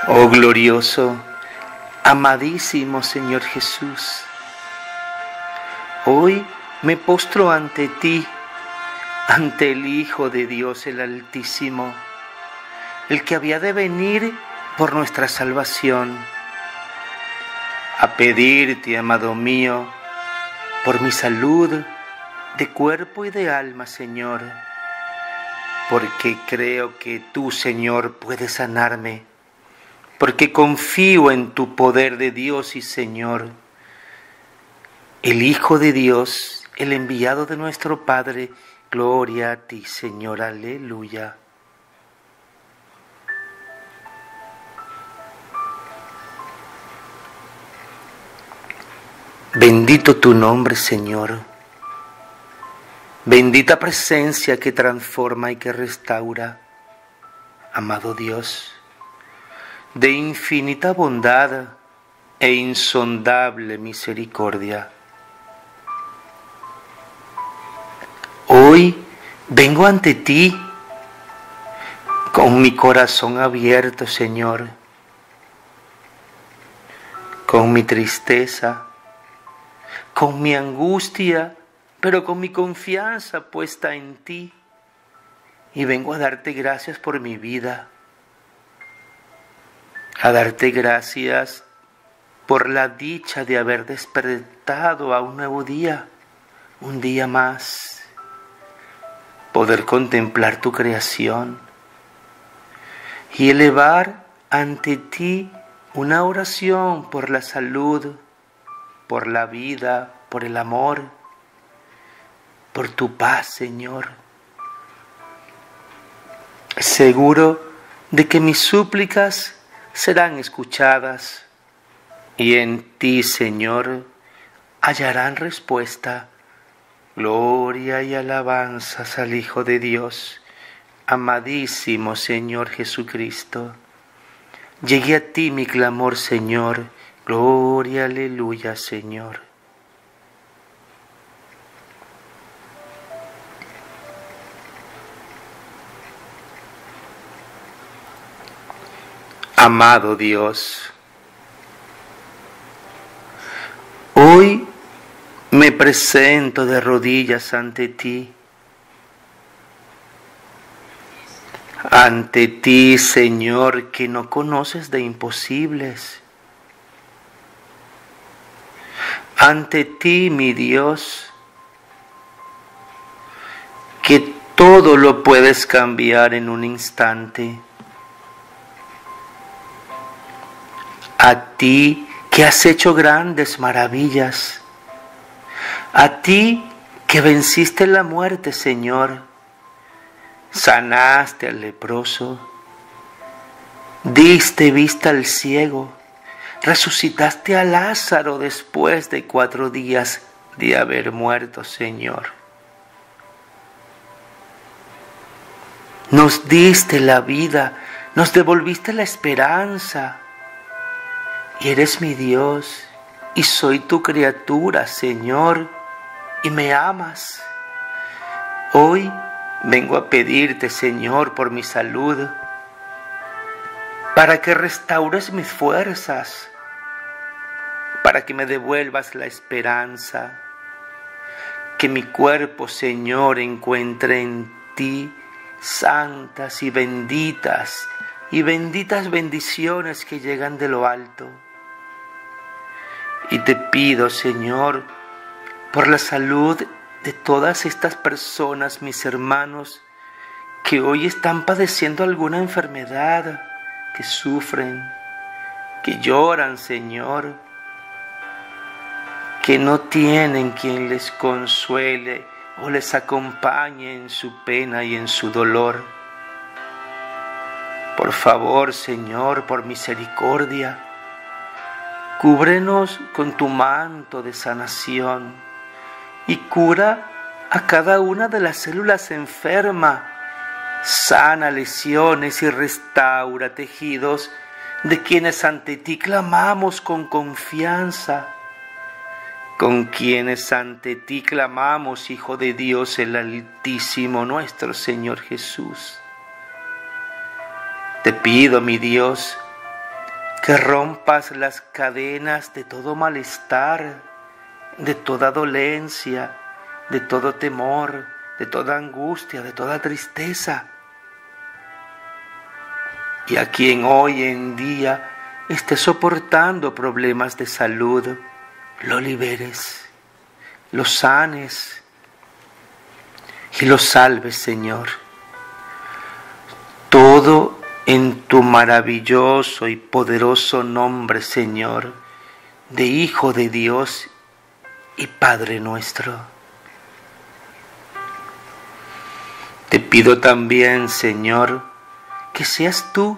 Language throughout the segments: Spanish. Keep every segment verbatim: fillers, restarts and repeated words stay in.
Oh glorioso, amadísimo Señor Jesús, hoy me postro ante ti, ante el Hijo de Dios el Altísimo, el que había de venir por nuestra salvación, a pedirte, amado mío, por mi salud de cuerpo y de alma, Señor, porque creo que tú, Señor, puedes sanarme, porque confío en tu poder de Dios y Señor, el Hijo de Dios, el enviado de nuestro Padre. Gloria a ti, Señor, aleluya. Bendito tu nombre, Señor. Bendita presencia que transforma y que restaura. Amado Dios, de infinita bondad e insondable misericordia, hoy vengo ante ti con mi corazón abierto, Señor, con mi tristeza, con mi angustia, pero con mi confianza puesta en ti, y vengo a darte gracias por mi vida, a darte gracias por la dicha de haber despertado a un nuevo día, un día más, poder contemplar tu creación y elevar ante ti una oración por la salud, por la vida, por el amor, por tu paz, Señor. Seguro de que mis súplicas serán escuchadas y en ti, Señor, hallarán respuesta. Gloria y alabanzas al Hijo de Dios, amadísimo Señor Jesucristo. Llegué a ti mi clamor, Señor. Gloria, aleluya, Señor. Amado Dios, hoy me presento de rodillas ante ti, ante ti, Señor, que no conoces de imposibles, ante ti, mi Dios, que todo lo puedes cambiar en un instante. A ti que has hecho grandes maravillas, a ti que venciste la muerte, Señor, sanaste al leproso, diste vista al ciego, resucitaste a Lázaro después de cuatro días de haber muerto, Señor. Nos diste la vida, nos devolviste la esperanza. Y eres mi Dios, y soy tu criatura, Señor, y me amas. Hoy vengo a pedirte, Señor, por mi salud, para que restaures mis fuerzas, para que me devuelvas la esperanza, que mi cuerpo, Señor, encuentre en ti santas y benditas, y benditas bendiciones que llegan de lo alto. Y te pido, Señor, por la salud de todas estas personas, mis hermanos, que hoy están padeciendo alguna enfermedad, que sufren, que lloran, Señor, que no tienen quien les consuele o les acompañe en su pena y en su dolor. Por favor, Señor, por misericordia, cúbrenos con tu manto de sanación y cura a cada una de las células enfermas, sana lesiones y restaura tejidos de quienes ante ti clamamos con confianza, con quienes ante ti clamamos, Hijo de Dios el Altísimo, nuestro Señor Jesús. Te pido, mi Dios, que rompas las cadenas de todo malestar, de toda dolencia, de todo temor, de toda angustia, de toda tristeza. Y a quien hoy en día esté soportando problemas de salud, lo liberes, lo sanes y lo salves, Señor. Todo en tu maravilloso y poderoso nombre, Señor, de Hijo de Dios y Padre nuestro. Te pido también, Señor, que seas tú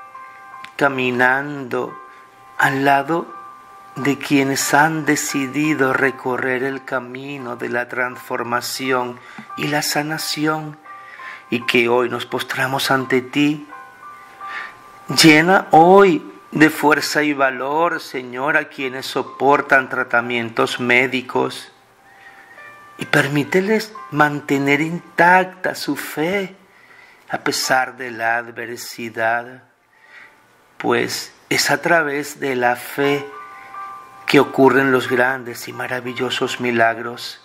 caminando al lado de quienes han decidido recorrer el camino de la transformación y la sanación, y que hoy nos postramos ante ti. Llena hoy de fuerza y valor, Señor, a quienes soportan tratamientos médicos, y permíteles mantener intacta su fe a pesar de la adversidad, pues es a través de la fe que ocurren los grandes y maravillosos milagros.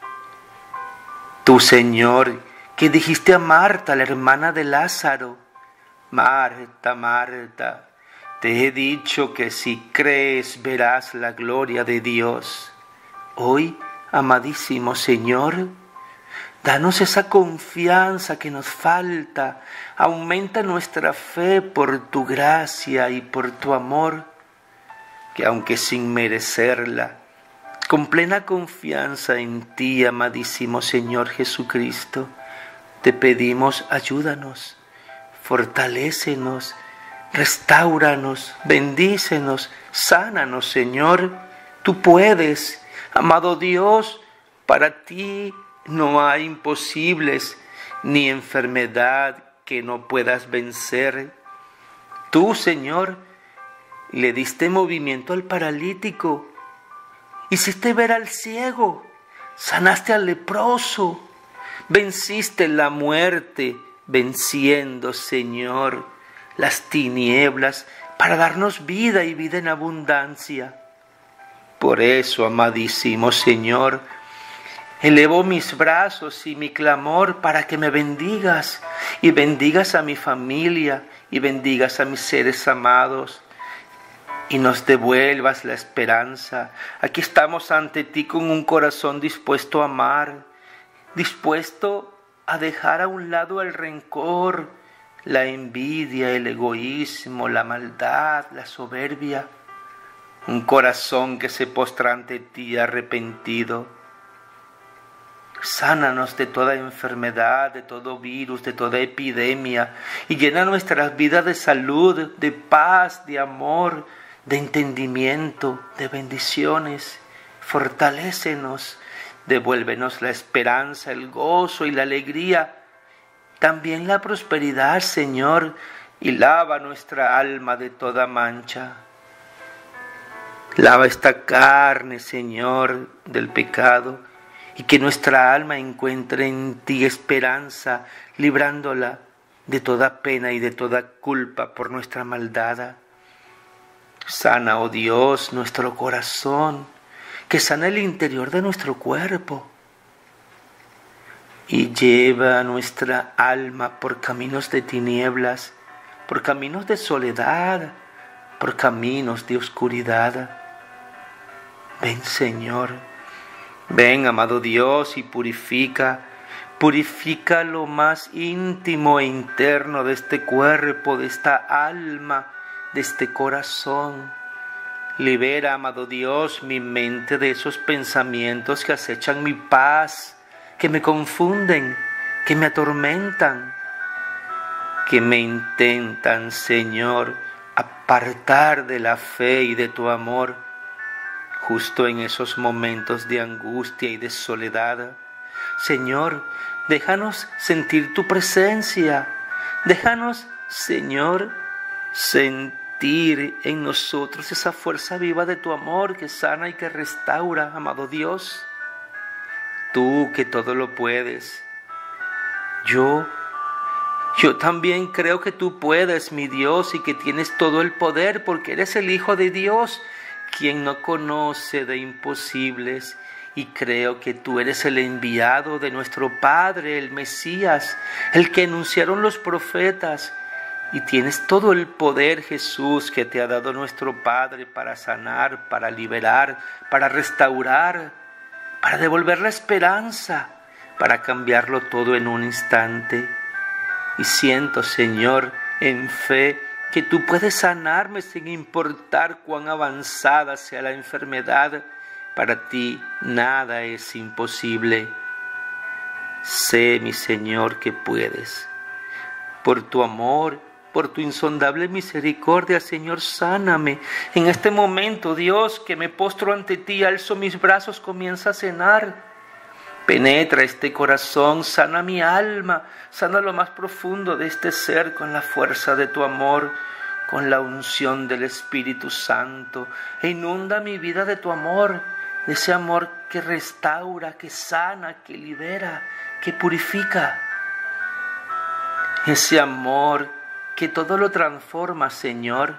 Tú, Señor, que dijiste a Marta, la hermana de Lázaro: Marta, Marta, te he dicho que si crees verás la gloria de Dios. Hoy, amadísimo Señor, danos esa confianza que nos falta, aumenta nuestra fe por tu gracia y por tu amor, que aunque sin merecerla, con plena confianza en ti, amadísimo Señor Jesucristo, te pedimos: ayúdanos, fortalécenos, restáuranos, bendícenos, sánanos, Señor. Tú puedes, amado Dios, para ti no hay imposibles, ni enfermedad que no puedas vencer. Tú, Señor, le diste movimiento al paralítico, hiciste ver al ciego, sanaste al leproso, venciste la muerte, venciendo, Señor, las tinieblas para darnos vida y vida en abundancia. Por eso, amadísimo Señor, elevo mis brazos y mi clamor para que me bendigas y bendigas a mi familia y bendigas a mis seres amados y nos devuelvas la esperanza. Aquí estamos ante ti con un corazón dispuesto a amar, dispuesto a dejar a un lado el rencor, la envidia, el egoísmo, la maldad, la soberbia. Un corazón que se postra ante ti arrepentido. Sánanos de toda enfermedad, de todo virus, de toda epidemia, y llena nuestras vidas de salud, de paz, de amor, de entendimiento, de bendiciones. Fortalécenos, devuélvenos la esperanza, el gozo y la alegría, también la prosperidad, Señor, y lava nuestra alma de toda mancha. Lava esta carne, Señor, del pecado, y que nuestra alma encuentre en ti esperanza, librándola de toda pena y de toda culpa por nuestra maldad. Sana, oh Dios, nuestro corazón, que sana el interior de nuestro cuerpo, y lleva nuestra alma por caminos de tinieblas, por caminos de soledad, por caminos de oscuridad. Ven, Señor, ven, amado Dios, y purifica, purifica lo más íntimo e interno de este cuerpo, de esta alma, de este corazón. Libera, amado Dios, mi mente de esos pensamientos que acechan mi paz, que me confunden, que me atormentan, que me intentan, Señor, apartar de la fe y de tu amor, justo en esos momentos de angustia y de soledad. Señor, déjanos sentir tu presencia, déjanos, Señor, sentir en nosotros esa fuerza viva de tu amor que sana y que restaura, amado Dios. Tú que todo lo puedes, yo, Yo también creo que tú puedes, mi Dios, y que tienes todo el poder, porque eres el Hijo de Dios, quien no conoce de imposibles. Y creo que tú eres el enviado de nuestro Padre, el Mesías, el que anunciaron los profetas. Y tienes todo el poder, Jesús, que te ha dado nuestro Padre para sanar, para liberar, para restaurar, para devolver la esperanza, para cambiarlo todo en un instante. Y siento, Señor, en fe, que tú puedes sanarme sin importar cuán avanzada sea la enfermedad. Para ti nada es imposible. Sé, mi Señor, que puedes. Por tu amor, por tu insondable misericordia, Señor, sáname. En este momento, Dios, que me postro ante ti, alzo mis brazos, comienza a cenar. Penetra este corazón, sana mi alma, sana lo más profundo de este ser con la fuerza de tu amor, con la unción del Espíritu Santo, e inunda mi vida de tu amor, de ese amor que restaura, que sana, que libera, que purifica. Ese amor que todo lo transforma, Señor.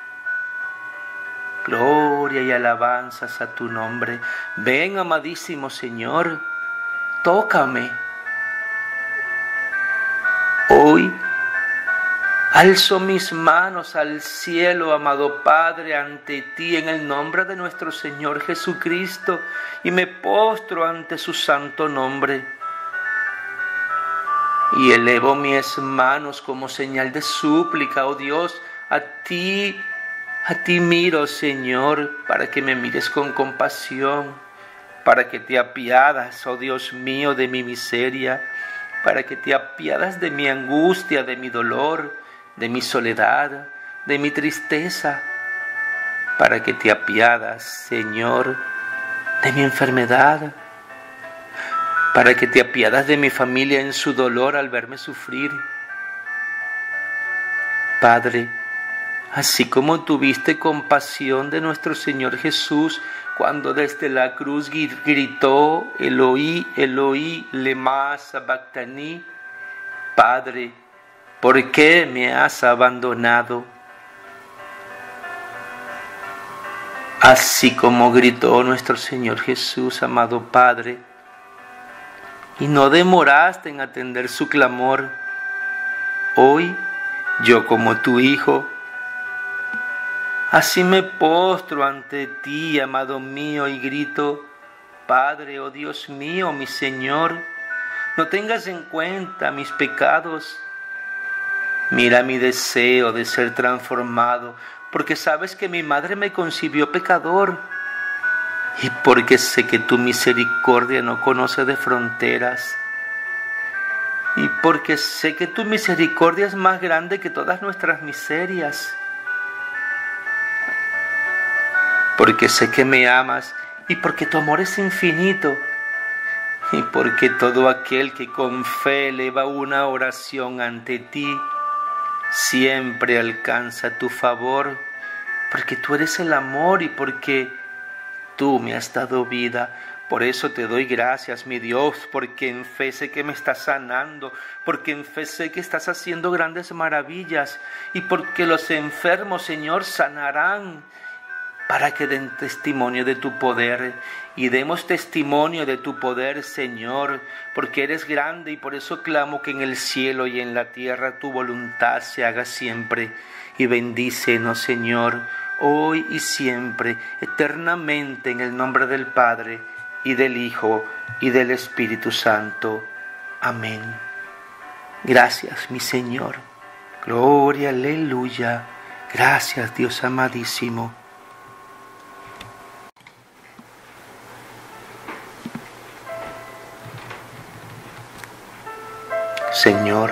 Gloria y alabanzas a tu nombre. Ven, amadísimo Señor, tócame. Hoy alzo mis manos al cielo, amado Padre, ante ti en el nombre de nuestro Señor Jesucristo, y me postro ante su santo nombre. Y elevo mis manos como señal de súplica, oh Dios, a ti, a ti miro, Señor, para que me mires con compasión, para que te apiadas, oh Dios mío, de mi miseria, para que te apiadas de mi angustia, de mi dolor, de mi soledad, de mi tristeza, para que te apiadas, Señor, de mi enfermedad, para que te apiadas de mi familia en su dolor al verme sufrir. Padre, así como tuviste compasión de nuestro Señor Jesús cuando desde la cruz gritó Eloí, Eloí, lema sabactani, Padre, ¿por qué me has abandonado? Así como gritó nuestro Señor Jesús, amado Padre, y no demoraste en atender su clamor, hoy yo como tu Hijo, así me postro ante ti, amado mío, y grito, Padre, oh Dios mío, mi Señor, no tengas en cuenta mis pecados. Mira mi deseo de ser transformado, porque sabes que mi madre me concibió pecador, y porque sé que tu misericordia no conoce de fronteras, y porque sé que tu misericordia es más grande que todas nuestras miserias, porque sé que me amas, y porque tu amor es infinito, y porque todo aquel que con fe eleva una oración ante ti, siempre alcanza tu favor, porque tú eres el amor y porque tú me has dado vida. Por eso te doy gracias, mi Dios, porque en fe sé que me estás sanando, porque en fe sé que estás haciendo grandes maravillas, y porque los enfermos, Señor, sanarán, para que den testimonio de tu poder, y demos testimonio de tu poder, Señor, porque eres grande, y por eso clamo que en el cielo y en la tierra tu voluntad se haga siempre, y bendícenos, Señor, hoy y siempre, eternamente, en el nombre del Padre, y del Hijo, y del Espíritu Santo. Amén. Gracias, mi Señor. Gloria, aleluya. Gracias, Dios amadísimo. Señor,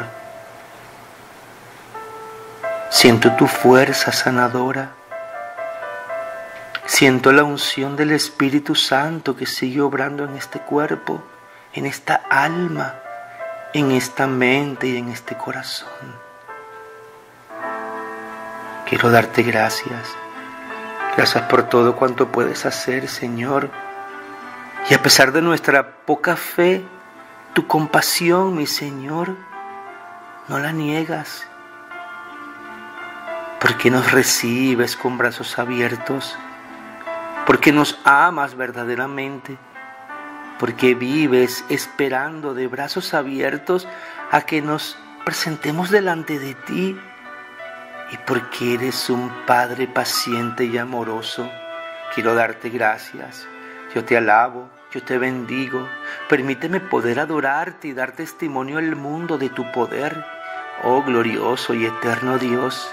siento tu fuerza sanadora. Siento la unción del Espíritu Santo que sigue obrando en este cuerpo, en esta alma, en esta mente y en este corazón. Quiero darte gracias. Gracias por todo cuanto puedes hacer, Señor. Y a pesar de nuestra poca fe, tu compasión, mi Señor, no la niegas, porque nos recibes con brazos abiertos, porque nos amas verdaderamente, porque vives esperando de brazos abiertos a que nos presentemos delante de ti, y porque eres un Padre paciente y amoroso. Quiero darte gracias. Yo te alabo, yo te bendigo. Permíteme poder adorarte y dar testimonio al mundo de tu poder, oh glorioso y eterno Dios.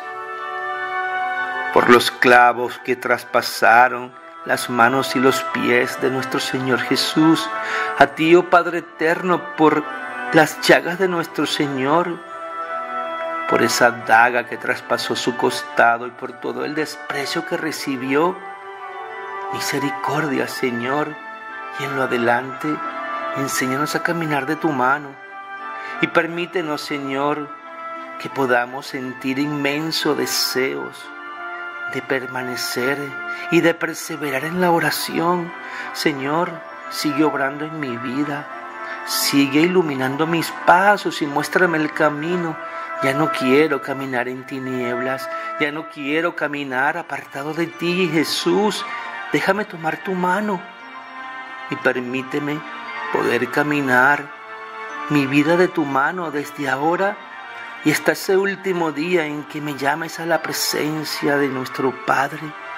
Por los clavos que traspasaron las manos y los pies de nuestro Señor Jesús, a ti, oh Padre eterno, por las llagas de nuestro Señor, por esa daga que traspasó su costado y por todo el desprecio que recibió. Misericordia, Señor, y en lo adelante, enséñanos a caminar de tu mano y permítenos, Señor, que podamos sentir inmensos deseos de permanecer y de perseverar en la oración. Señor, sigue obrando en mi vida, sigue iluminando mis pasos y muéstrame el camino. Ya no quiero caminar en tinieblas, ya no quiero caminar apartado de ti, Jesús. Déjame tomar tu mano y permíteme poder caminar mi vida de tu mano desde ahora y hasta ese último día en que me llames a la presencia de nuestro Padre.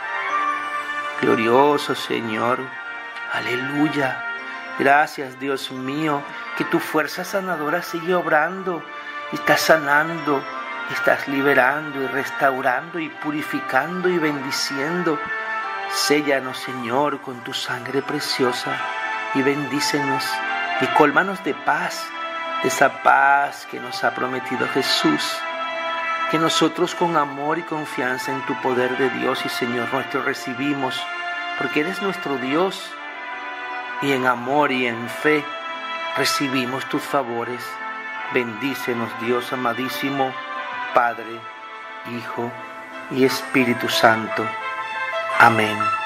Glorioso Señor, aleluya. Gracias, Dios mío, que tu fuerza sanadora sigue obrando. Estás sanando, estás liberando y restaurando y purificando y bendiciendo. Séllanos, Señor, con tu sangre preciosa y bendícenos y cólmanos de paz, de esa paz que nos ha prometido Jesús, que nosotros con amor y confianza en tu poder de Dios y Señor nuestro recibimos, porque eres nuestro Dios y en amor y en fe recibimos tus favores. Bendícenos, Dios amadísimo, Padre, Hijo y Espíritu Santo. Amén.